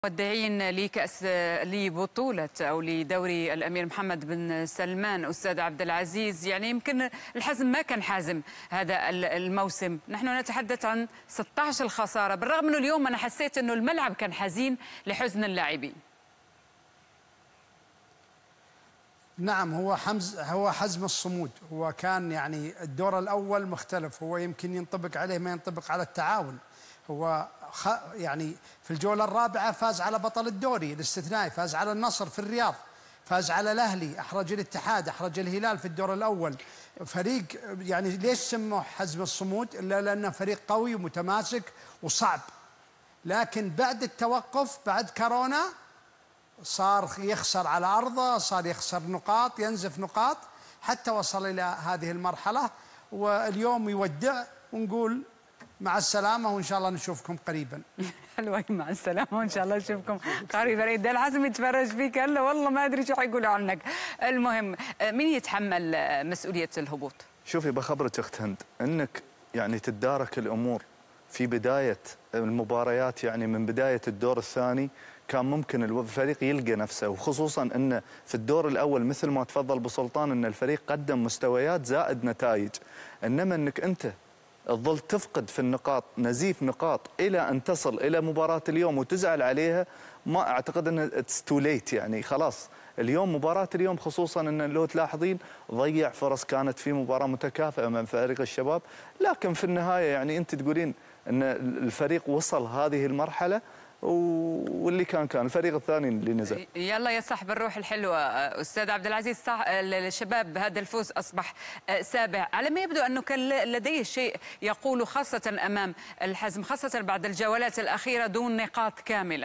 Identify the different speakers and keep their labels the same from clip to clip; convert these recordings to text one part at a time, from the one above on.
Speaker 1: مودعين لبطولة أو لدوري الأمير محمد بن سلمان أستاذ عبد العزيز، يعني يمكن الحزم ما كان حازم هذا الموسم. نحن نتحدث عن 16 الخسارة، بالرغم أنه اليوم أنا حسيت أنه الملعب كان حزين لحزن اللاعبين.
Speaker 2: نعم، هو حزم الصمود. هو كان يعني الدور الأول مختلف، هو يمكن ينطبق عليه ما ينطبق على التعاون. هو يعني في الجولة الرابعة فاز على بطل الدوري الاستثنائي، فاز على النصر في الرياض، فاز على الأهلي، أحرج الاتحاد، أحرج الهلال في الدور الأول. فريق يعني ليش سموه حزم الصمود؟ إلا لأنه فريق قوي ومتماسك وصعب. لكن بعد التوقف بعد كورونا صار يخسر على أرضه، صار يخسر نقاط، ينزف نقاط، حتى وصل إلى هذه المرحلة. واليوم يودع ونقول مع السلامة وإن شاء الله نشوفكم قريبا.
Speaker 1: حلوة، مع السلامة وإن شاء الله نشوفكم قريبا. ده العزم يتفرج فيك هلا، والله ما أدري شو حيقولوا عنك. المهم، مين يتحمل مسؤولية الهبوط؟
Speaker 3: شوفي بخبرك أخت هند، أنك يعني تتدارك الأمور في بداية المباريات، يعني من بداية الدور الثاني كان ممكن الفريق يلقى نفسه، وخصوصا أنه في الدور الأول مثل ما تفضل بسلطان أن الفريق قدم مستويات زائد نتائج. إنما أنك أنت تظل تفقد في النقاط، نزيف نقاط إلى أن تصل إلى مباراة اليوم وتزعل عليها، ما أعتقد أن اتس تو ليت. يعني خلاص اليوم مباراة اليوم، خصوصا أن لو تلاحظين ضيع فرص كانت في مباراة متكافئة أمام فريق الشباب. لكن في النهاية يعني أنت تقولين أن الفريق وصل هذه المرحلة، واللي كان الفريق الثاني اللي نزل.
Speaker 1: يلا يا صاحب الروح الحلوة أستاذ عبد العزيز، الشباب هذا الفوز أصبح سابع. على ما يبدو أنه كان لديه شيء يقول، خاصة أمام الحزم، خاصة بعد الجولات الأخيرة دون نقاط كاملة.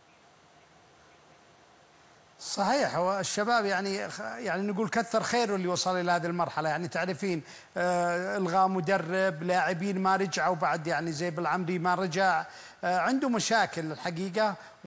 Speaker 2: صحيح، هو الشباب يعني نقول كثر خيره اللي وصل إلى هذه المرحلة. يعني تعرفين إلغاء مدرب، لاعبين ما رجعوا بعد، يعني زي بالعمري ما رجع، عنده مشاكل الحقيقة.